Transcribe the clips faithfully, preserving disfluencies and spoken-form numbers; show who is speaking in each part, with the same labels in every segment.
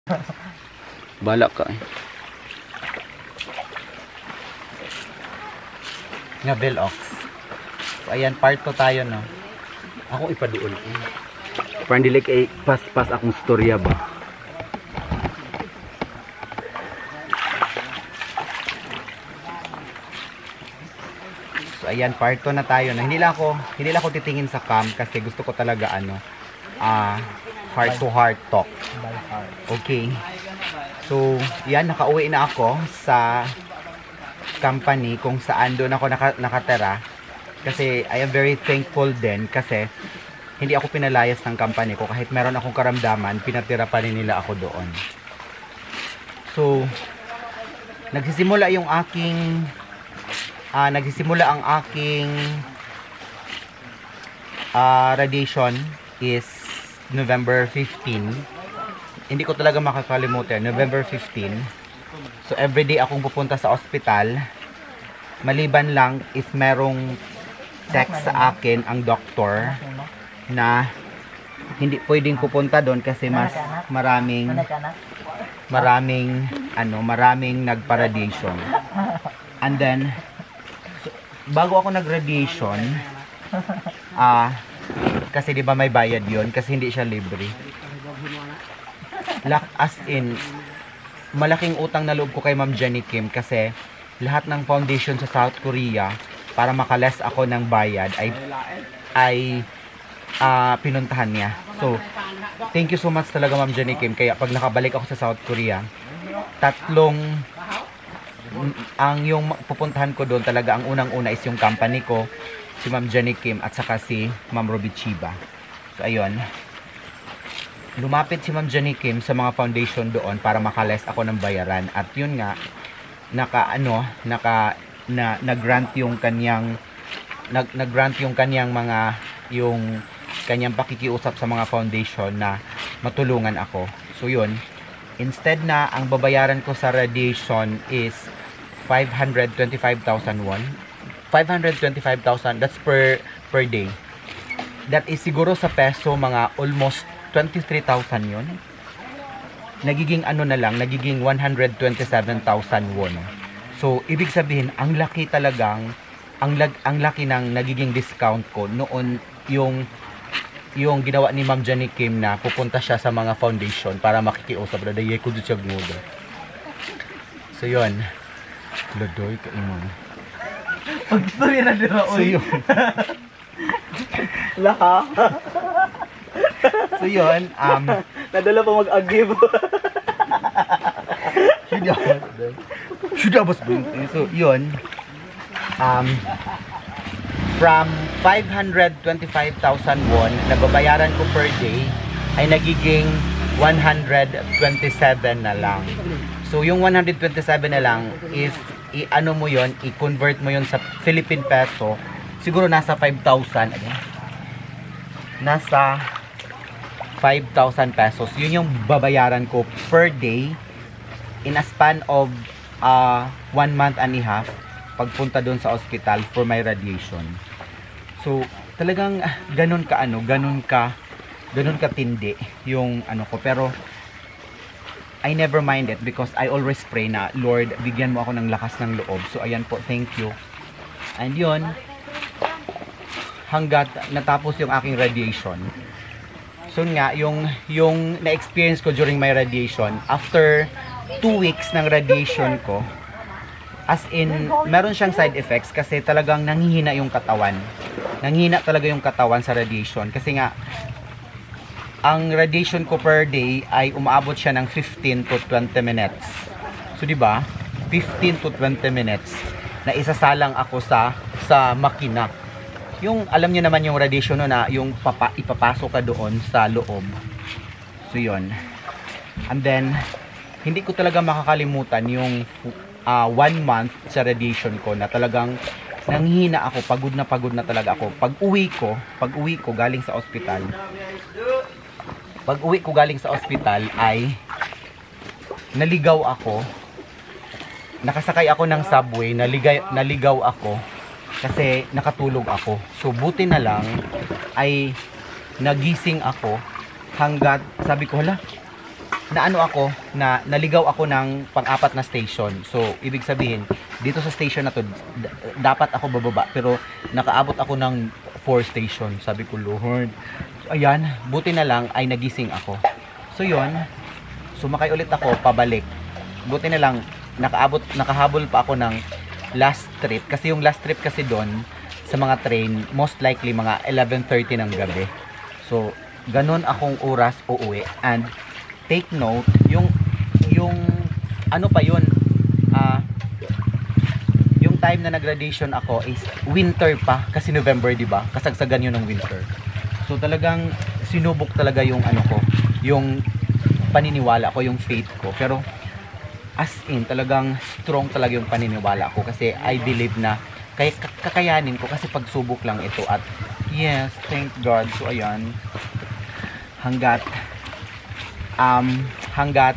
Speaker 1: Bala ka eh.
Speaker 2: Nga Velox. So, ayan, part two tayo, no? Ako ipaduol.
Speaker 1: Parang dilik ay pas-pas akong storya ba?
Speaker 2: So, ayan, part two na tayo, no? Hindi lang ako, hindi lang ako titingin sa cam kasi gusto ko talaga, ano, ah, uh, heart to heart talk. Okay. So, yan, nakauwi na ako sa company kung saan doon ako naka, nakatera. Kasi I am very thankful din kasi hindi ako pinalayas ng company ko. Kahit meron akong karamdaman, pinatira pa rin nila ako doon. So, nagsisimula yung aking uh, nagsisimula ang aking uh, radiation is November fifteenth. Hindi ko talaga makakalimutan. November fifteenth. So, everyday akong pupunta sa ospital. Maliban lang if merong text sa akin ang doktor na hindi pwedeng pupunta doon kasi mas maraming maraming ano, maraming nagpa-radiation. And then, so, bago ako nag-radiation, ah, uh, kasi di ba may bayad yon kasi hindi siya libre. As in, malaking utang na loob ko kay Ma'am Jenny Kim kasi lahat ng foundation sa South Korea para makales ako ng bayad ay ay uh, pinuntahan niya. So, thank you so much talaga Ma'am Jenny Kim. Kaya pag nakabalik ako sa South Korea, tatlong ang yung pupuntahan ko doon talaga, ang unang-una is yung company ko, si Ma'am Jenny Kim at saka si Ma'am Ruby Chiba. So, ayun. Lumapit si Ma'am Jenny Kim sa mga foundation doon para makales ako ng bayaran. At yun nga, naka ano, naka na nag-grant yung kanyang nag nag-grant yung kanyang mga yung kanyang pakikiusap sa mga foundation na matulungan ako. So yun, instead na ang babayaran ko sa radiation is five hundred twenty-five thousand won. five hundred twenty-five thousand, that's per per day. That is siguro sa peso mga almost twenty-three thousand yun. Nagiging ano na lang, nagiging one hundred twenty-seven thousand won. So, ibig sabihin, ang laki talagang, ang, lag, ang laki ng nagiging discount ko noon yung, yung ginawa ni Ma'am Jenny Kim na pupunta siya sa mga foundation para makikiusap na dahil ko doon siya gnudo. So, yun. Ladoy ka imong.
Speaker 3: Pag-story na dira,
Speaker 2: so, yun.
Speaker 3: Laka.
Speaker 2: So, yun. Um,
Speaker 3: Nadala pa mag-agib.
Speaker 2: Sudah bos. So, yun. Um, from five hundred twenty-five thousand won na babayaran ko per day ay nagiging one hundred twenty-seven na lang. So, yung one hundred twenty-seven na lang is i-ano mo yon, i-convert mo yon sa Philippine peso. Siguro nasa five thousand. Nasa five thousand pesos. Yun yung babayaran ko per day in a span of uh, one month and a half pagpunta doon sa hospital for my radiation. So, talagang uh, ganun ka ano, ganun ka ganun ka tindi yung ano ko. Pero I never mind it because I always pray na, Lord, bigyan mo ako ng lakas ng loob. So, ayan po, thank you. And yun, hanggat natapos yung aking radiation. So nga, yung, yung na-experience ko during my radiation, after two weeks ng radiation ko, as in, meron siyang side effects kasi talagang nanghihina yung katawan. Nanghihina talaga yung katawan sa radiation. Kasi nga, ang radiation ko per day ay umaabot siya ng fifteen to twenty minutes. So, di ba? fifteen to twenty minutes na isasalang ako sa, sa makina. Yung alam niyo naman yung radiation no, na yung papa, ipapasok ka doon sa loob. So yun. And then hindi ko talaga makakalimutan yung uh, one month sa radiation ko na talagang nanghihina ako, pagod na pagod na talaga ako. Pag uwi ko, pag uwi ko galing sa ospital. Pag uwi ko galing sa ospital ay naligaw ako. Nakasakay ako ng subway, naligaw, naligaw ako. Kasi nakatulog ako. So, buti na lang ay nagising ako hanggat sabi ko, hala, na ano ako, na naligaw ako ng pang-apat na station. So, ibig sabihin, dito sa station na to, d- dapat ako bababa. Pero, nakaabot ako ng four station. Sabi ko, Lord. So, ayan, buti na lang ay nagising ako. So, yun. Sumakay ulit ako, pabalik. Buti na lang, nakaabot, nakahabol pa ako ng last trip. Kasi yung last trip kasi doon, sa mga train, most likely mga eleven thirty ng gabi. So, ganun akong oras uuwi. And, take note, yung, yung, ano pa yun, ah, uh, yung time na nag-graduation ako is winter pa, kasi November, di ba? Kasagsagan yun ng winter. So, talagang sinubok talaga yung ano ko, yung paniniwala ko, yung faith ko. Pero, as in, talagang strong talaga yung paniniwala ko kasi I believe na kaya kakayanin ko kasi pagsubok lang ito at yes, thank God. So, ayan, hanggat um, hanggat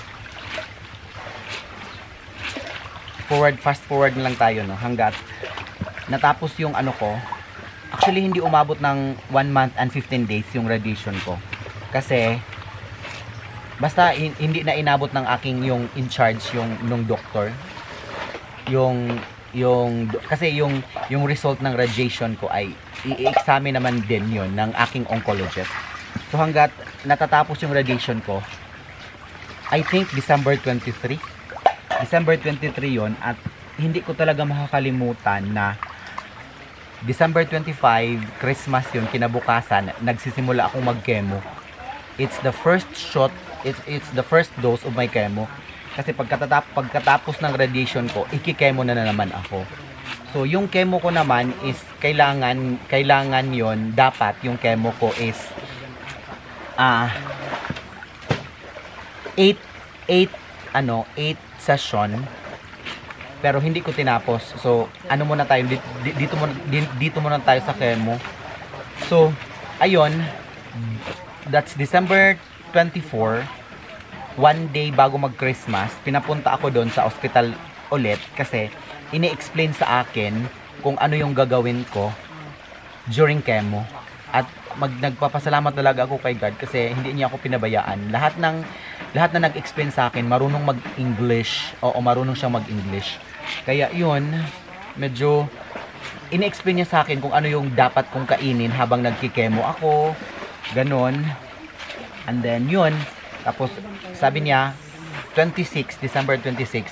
Speaker 2: forward, fast forward na lang tayo, no? Hanggat natapos yung ano ko, actually hindi umabot ng one month and fifteen days yung radiation ko kasi basta hindi na inabot ng aking yung in charge yung nung doktor yung yung kasi yung yung result ng radiation ko ay i-examine naman din yon ng aking oncologist. So hanggat natatapos yung radiation ko, I think December twenty-three December twenty-three yon, at hindi ko talaga makakalimutan na December twenty-five, Christmas yun, kinabukasan nagsisimula akong mag-chemo. It's the first shot, it's, it's the first dose of my chemo. Kasi pagkatapos, pagkatapos ng radiation ko, iki-chemo na, na naman ako. So, yung chemo ko naman is, kailangan, kailangan yon dapat yung chemo ko is, ah, uh, eight, eight, ano, eight session, pero hindi ko tinapos. So, ano muna tayo, dito, dito, muna, dito muna tayo sa chemo. So, ayun, that's December twenty-fourth, one day bago mag-Christmas, pinapunta ako doon sa ospital ulit kasi ini-explain sa akin kung ano yung gagawin ko during chemo. At mag, nagpapasalamat talaga ako kay God kasi hindi niya ako pinabayaan. Lahat ng lahat na nag-explain sa akin, marunong mag-English, o marunong siyang mag-English. Kaya yun, medyo ini-explain niya sa akin kung ano yung dapat kong kainin habang nagki-chemo ako. Ganon. And then yun, tapos sabi niya twenty-six, December twenty-six,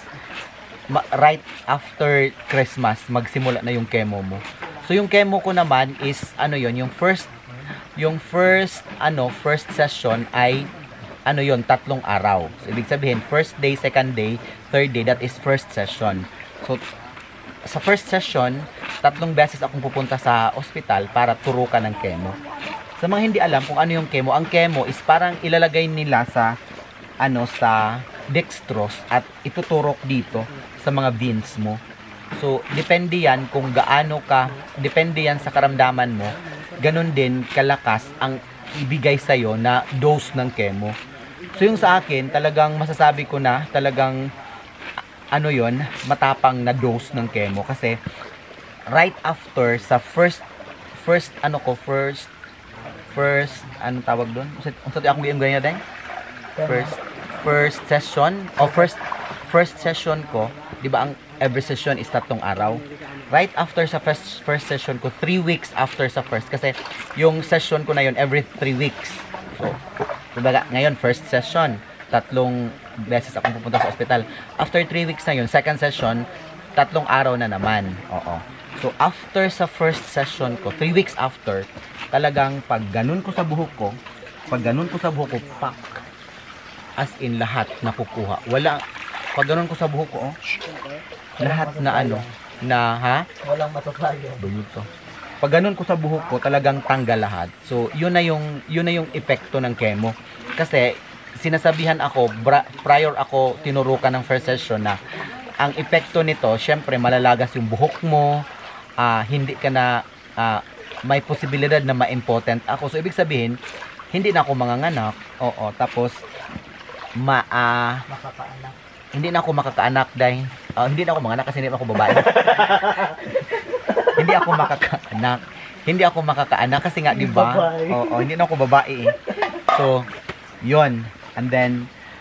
Speaker 2: right after Christmas magsimula na yung chemo mo. So yung chemo ko naman is ano yun, yung first yung first ano, first session ay ano yun, tatlong araw. So ibig sabihin first day, second day, third day, that is first session. So sa first session, tatlong beses akong pupunta sa ospital para turukan ng chemo. Sa mga hindi alam kung ano yung chemo, ang chemo is parang ilalagay nila sa ano sa dextrose at ituturok dito sa mga veins mo. So, depende yan kung gaano ka, depende yan sa karamdaman mo, ganun din kalakas ang ibigay sa'yo na dose ng chemo. So, yung sa akin, talagang masasabi ko na talagang ano yon, matapang na dose ng chemo kasi right after sa first first ano ko, first first, anong tawag doon? Ang sabi akong gayong ganyan din? First, first session, o first, first session ko, di ba ang every session is tatlong araw? Right after sa first, first session ko, three weeks after sa first, kasi yung session ko na yun, every three weeks. So, diba, ngayon, first session, tatlong beses akong pupunta sa ospital. After three weeks na yun, second session, tatlong araw na naman. Oo. So, after sa first session ko, three weeks after, talagang pag ganun ko sa buhok ko, pag ganun ko sa buhok ko, pak, as in lahat nakukuha. Wala, pag ganun ko sa buhok ko, oh, lahat na ano, na ha?
Speaker 3: Walang matasayo.
Speaker 2: Bulito. Pag ganun ko sa buhok ko, talagang tanggal lahat. So, yun na yung, yun na yung epekto ng chemo. Kasi, sinasabihan ako, prior ako tinurukan ng first session na, ang epekto nito, syempre, malalagas yung buhok mo, uh, hindi ka na, uh, may posibilidad na ma-impotent ako. So, ibig sabihin, hindi na ako manganganak. Oo, tapos, ma, uh,
Speaker 3: Makakaanak.
Speaker 2: hindi na ako makakaanak dahil, uh, hindi na ako manganak kasi hindi na ako babae. Hindi ako makakaanak. Hindi ako makakaanak kasi nga, di ba? Oo, hindi na ako babae eh. So, yun. And then,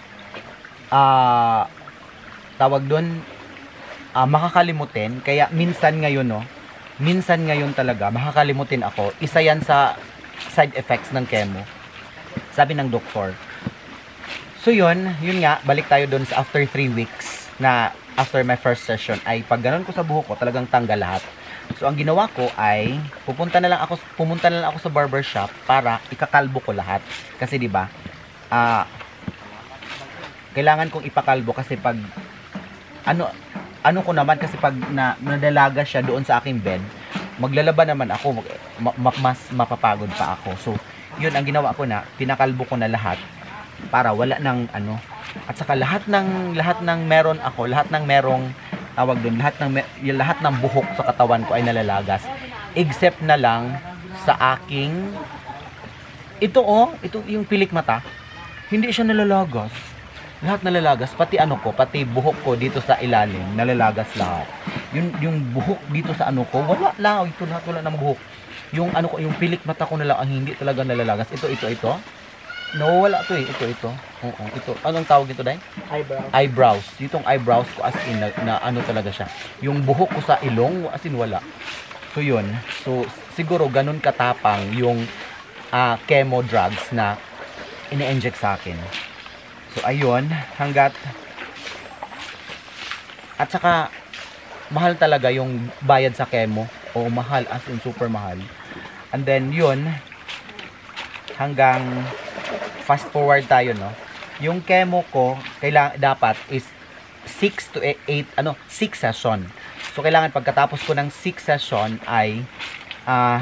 Speaker 2: ah tawag doon, ah, makakalimutin. Kaya minsan ngayon, no, minsan ngayon talaga, makakalimutin ako. Isa yan sa side effects ng chemo. Sabi ng doktor. So yun, yun nga, balik tayo doon sa after three weeks na after my first session ay pag ganun ko sa buhok ko, talagang tanggal lahat. So ang ginawa ko ay pupunta na lang ako pumunta na lang ako sa barbershop para ikakalbo ko lahat. Kasi 'di ba? Ah kailangan kong ipakalbo kasi pag ano ano ko naman kasi pag na, nadalaga siya doon sa aking bed, maglalaba naman ako, ma, ma, mas mapapagod pa ako. So, yun ang ginawa ko na, pinakalbo ko na lahat para wala nang ano. At saka lahat ng lahat ng meron ako, lahat ng merong tawag doon, lahat ng yung lahat ng buhok sa katawan ko ay nalalagas except na lang sa aking ito oh, ito yung pilik mata. Hindi siya nalalagas. Lahat nalalagas, pati ano ko, pati buhok ko dito sa ilalim, nalalagas lahat. Yung yung buhok dito sa ano ko, wala lang, ito lahat wala ng buhok. Yung ano ko, yung pilik mata ko na lang ang hindi talaga nalalagas. Ito, ito, ito. No, wala to eh. Ito, ito. Oo, ito. Anong tawag ito, Day?
Speaker 3: Eyebrow.
Speaker 2: Eyebrows. Itong eyebrows ko as in na, na ano talaga siya. Yung buhok ko sa ilong, as in wala. So yun. So siguro ganun katapang yung uh, chemo drugs na ini-inject sa akin. So ayun, hanggat at saka mahal talaga yung bayad sa chemo. O mahal, as in super mahal. And then yun, hanggang fast forward tayo, no. Yung chemo ko, kailangan dapat is six to eight, ano, six session. So kailangan pagkatapos ko ng six session ay ah uh,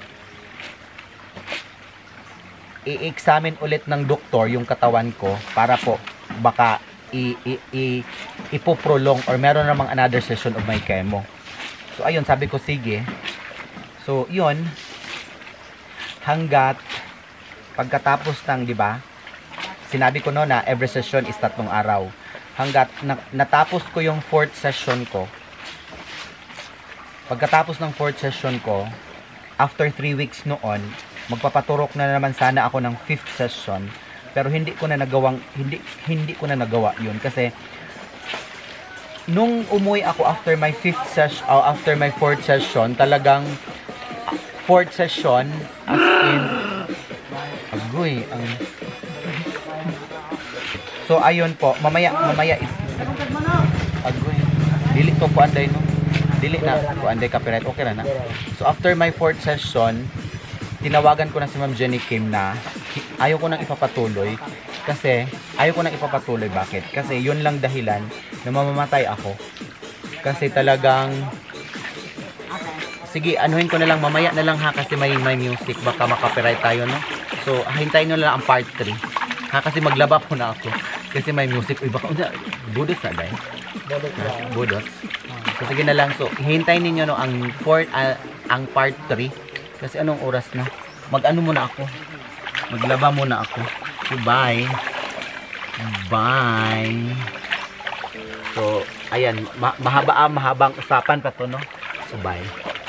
Speaker 2: i-examine ulit ng doktor yung katawan ko para po baka i, i, i, ipoprolong or meron namang another session of my chemo. So ayun, sabi ko sige. So yun, hanggat pagkatapos ng, di ba, sinabi ko no na every session is tatlong araw. Hanggat na, natapos ko yung fourth session ko, pagkatapos ng fourth session ko, after three weeks noon, magpapaturok na naman sana ako ng fifth session, pero hindi ko na nagawang hindi hindi ko na nagawa yun kasi nung umuwi ako after my fifth session or after my fourth session, talagang fourth session as in agoy ang so ayun po, mamaya mamaya agoy dili to po anday no dili na po anday copyright, okay na na. So after my fourth session, tinawagan ko na si Ma'am Jenny Kim na ayaw ko nang ipapatuloy kasi ayaw ko nang ipapatuloy. Bakit? Kasi yun lang dahilan na mamamatay ako. Kasi talagang sige, anuhin ko na lang mamaya na lang ha kasi may, may music, baka makapiright tayo, no? So hintayin nyo lang ang part three ha kasi maglaba po na ako kasi may music. Uy, baka una budot sa day budot. So sige na lang, so hintayin ninyo no ang, fourth, uh, ang part three. Kasi anong oras na? Mag-ano muna ako. Maglaba muna ako. So, bye. Bye. So, ayan. Ma mahaba, ah, mahabang usapan pa to, no? So, bye.